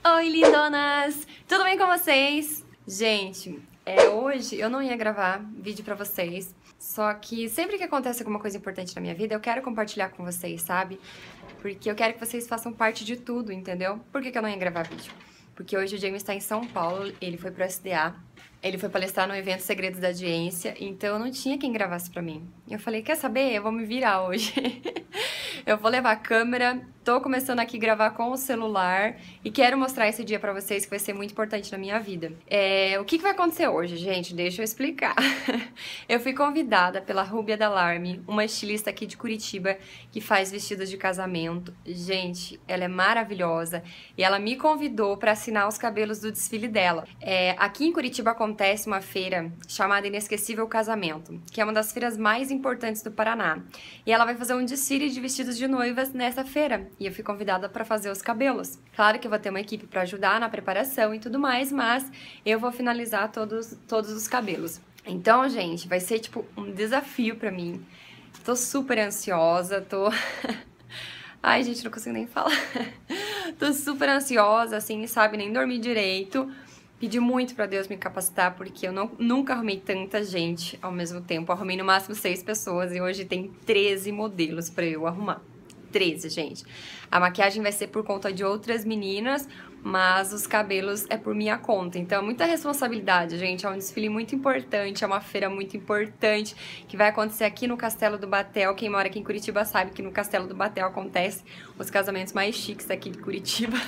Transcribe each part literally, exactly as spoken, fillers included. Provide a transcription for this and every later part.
Oi, lindonas! Tudo bem com vocês? Gente, é, hoje eu não ia gravar vídeo pra vocês, só que sempre que acontece alguma coisa importante na minha vida, eu quero compartilhar com vocês, sabe? Porque eu quero que vocês façam parte de tudo, entendeu? Por que que eu não ia gravar vídeo? Porque hoje o James está em São Paulo, ele foi pro S D A, ele foi palestrar no evento Segredos da Audiência, então eu não tinha quem gravasse pra mim. Eu falei, quer saber? Eu vou me virar hoje. Eu vou levar a câmera, tô começando aqui a gravar com o celular e quero mostrar esse dia pra vocês que vai ser muito importante na minha vida. É, o que, que vai acontecer hoje, gente? Deixa eu explicar. Eu fui convidada pela Rúbia Dalarme, uma estilista aqui de Curitiba que faz vestidos de casamento. Gente, ela é maravilhosa e ela me convidou pra assinar os cabelos do desfile dela. É, aqui em Curitiba acontece uma feira chamada Inesquecível Casamento, que é uma das feiras mais importantes do Paraná. E ela vai fazer um desfile de vestidos de noivas nessa feira. E eu fui convidada para fazer os cabelos. Claro que eu vou ter uma equipe para ajudar na preparação e tudo mais, mas eu vou finalizar todos, todos os cabelos. Então, gente, vai ser tipo um desafio para mim. Tô super ansiosa, tô... Ai, gente, não consigo nem falar. Tô super ansiosa, assim, sabe, nem dormir direito. Pedi muito pra Deus me capacitar, porque eu não, nunca arrumei tanta gente ao mesmo tempo. Eu arrumei no máximo seis pessoas e hoje tem treze modelos pra eu arrumar. treze, gente. A maquiagem vai ser por conta de outras meninas, mas os cabelos é por minha conta. Então é muita responsabilidade, gente. É um desfile muito importante, é uma feira muito importante, que vai acontecer aqui no Castelo do Batel. Quem mora aqui em Curitiba sabe que no Castelo do Batel acontece os casamentos mais chiques aqui de Curitiba.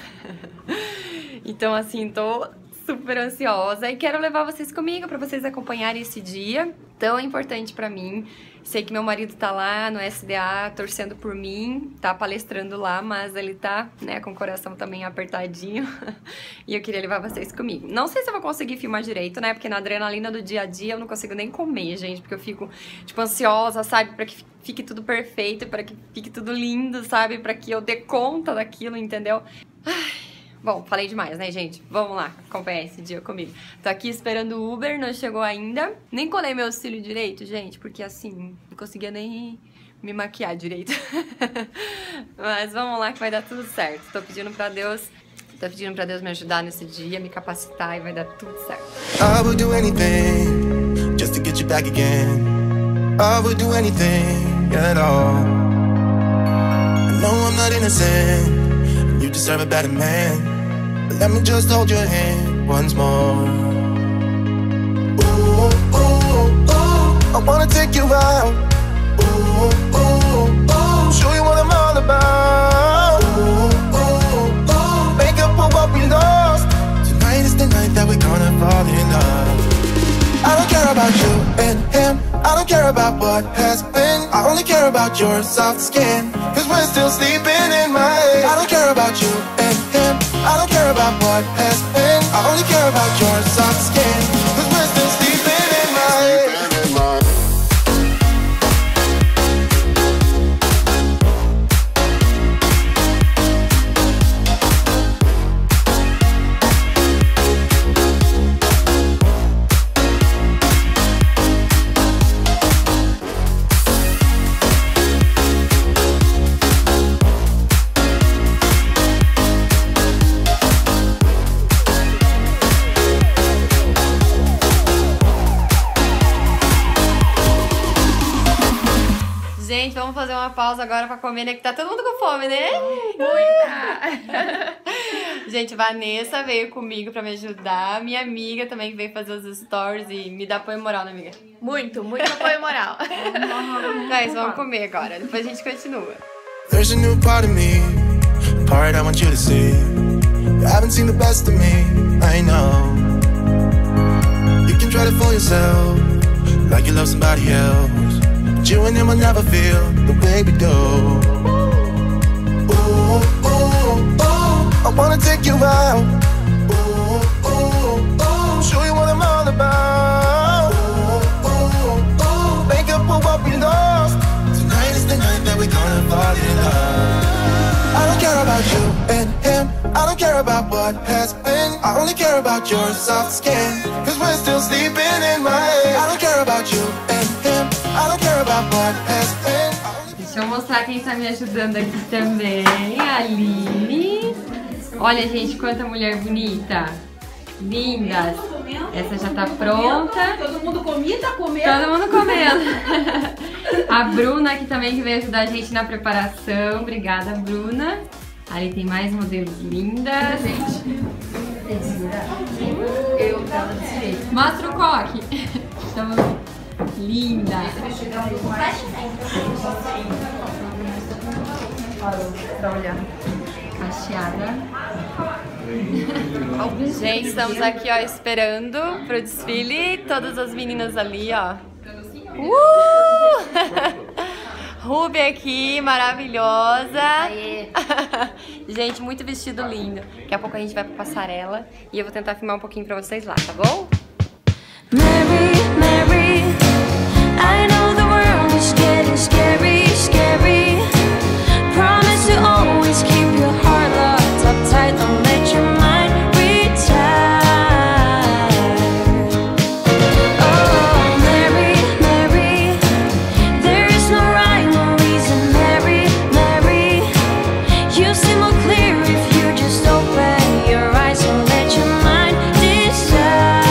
Então, assim, tô... super ansiosa e quero levar vocês comigo para vocês acompanharem esse dia tão importante para mim. Sei que meu marido tá lá no S D A torcendo por mim, tá palestrando lá, mas ele tá, né, com o coração também apertadinho e eu queria levar vocês comigo. Não sei se eu vou conseguir filmar direito, né, porque na adrenalina do dia a dia eu não consigo nem comer, gente, porque eu fico, tipo, ansiosa, sabe, para que fique tudo perfeito, para que fique tudo lindo, sabe, para que eu dê conta daquilo, entendeu? Ai... Bom, falei demais, né, gente? Vamos lá, acompanhar esse dia comigo. Tô aqui esperando o Uber, não chegou ainda. Nem colei meu cílio direito, gente, porque assim, não conseguia nem me maquiar direito. Mas vamos lá que vai dar tudo certo. Tô pedindo pra Deus, tô pedindo pra Deus me ajudar nesse dia, me capacitar e vai dar tudo certo. I would do anything just to get you back again. I would do anything at all. I know I'm not innocent. You deserve a better man. But let me just hold your hand once more. Ooh, ooh, ooh, I wanna take you out. Ooh, ooh, ooh, show you what I'm all about. Ooh, ooh, ooh, make up for what we lost. Tonight is the night that we're gonna fall in love. I don't care about you and him. I don't care about what has been. I only care about your soft skin, cause we're still sleeping in my head. I don't care about you and him. I don't care about what has been. I only care about your soft skin, cause we're still sleeping in my head. Gente, vamos fazer uma pausa agora pra comer, né? Que tá todo mundo com fome, né? Muita! Gente, Vanessa veio comigo pra me ajudar. Minha amiga também veio fazer os stories e me dá apoio moral, né, amiga? Muito, muito apoio moral. É isso, vamos comer agora. Depois a gente continua. There's a new part of me, a part I want you to see. You haven't seen the best of me, I know. You can try to fool yourself, like you love somebody else. But you and him will never feel the way we do. Ooh, ooh, ooh, I wanna take you out. Ooh, ooh, ooh, show you what I'm all about. Ooh, ooh, ooh, make up for what we lost. Tonight is the night that we're gonna fall in love. I don't care about you and him. I don't care about what has been. I only care about your soft skin, cause we're still sleeping in my head. I don't care about you and him. I don't care about what has been. Deixa eu mostrar quem está me ajudando aqui também. A Aline. Olha, gente, quanta mulher bonita. Lindas. Essa já tá pronta. Todo mundo comia, tá comendo? Todo mundo comendo. A Bruna aqui também que veio ajudar a gente na preparação. Obrigada, Bruna. Ali tem mais modelos lindas. Eu tava desse jeito. Mostra o coque. Então, linda. Pra olhar. Cacheada. Gente, estamos aqui, ó, esperando pro desfile. Todas as meninas ali, ó. Uh! Ruby aqui, maravilhosa. Aê. Gente, muito vestido lindo. Daqui a pouco a gente vai pra passarela e eu vou tentar filmar um pouquinho pra vocês lá, tá bom? Mary, Mary, I know the world is getting scary, scary. Promise to always keep your heart locked up tight, don't let your mind retire. Oh, Mary, Mary, there is no rhyme or reason, Mary, Mary. You see more clear if you just open your eyes, don't let your mind decide.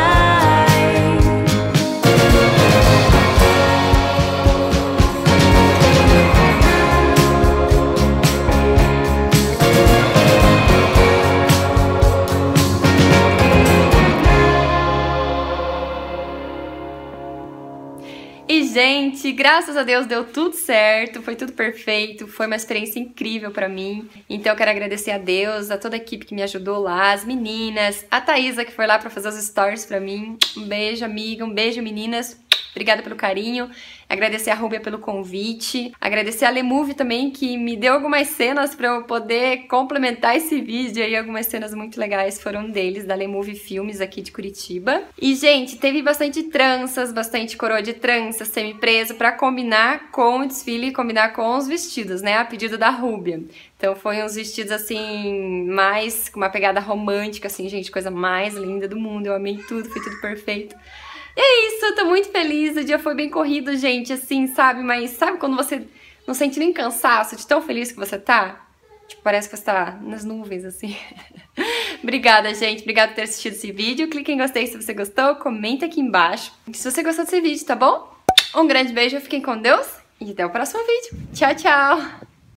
E, gente, graças a Deus deu tudo certo, foi tudo perfeito, foi uma experiência incrível pra mim. Então eu quero agradecer a Deus, a toda a equipe que me ajudou lá, as meninas, a Thaísa que foi lá pra fazer os stories pra mim. Um beijo, amiga, um beijo, meninas. Obrigada pelo carinho. Agradecer a Rúbia pelo convite. Agradecer a Lemove também, que me deu algumas cenas pra eu poder complementar esse vídeo aí. Algumas cenas muito legais foram deles, da Lemove Filmes aqui de Curitiba. E, gente, teve bastante tranças, bastante coroa de tranças, semi-preso, pra combinar com o desfile e combinar com os vestidos, né? A pedido da Rúbia. Então foi uns vestidos, assim, mais com uma pegada romântica, assim, gente, coisa mais linda do mundo. Eu amei tudo, foi tudo perfeito. E é isso, eu tô muito feliz, o dia foi bem corrido, gente, assim, sabe? Mas sabe quando você não sente nem cansaço de tão feliz que você tá? Tipo, parece que você tá nas nuvens, assim. Obrigada, gente, obrigada por ter assistido esse vídeo. Clique em gostei se você gostou, comenta aqui embaixo se você gostou desse vídeo, tá bom? Um grande beijo, fiquem com Deus e até o próximo vídeo. Tchau, tchau!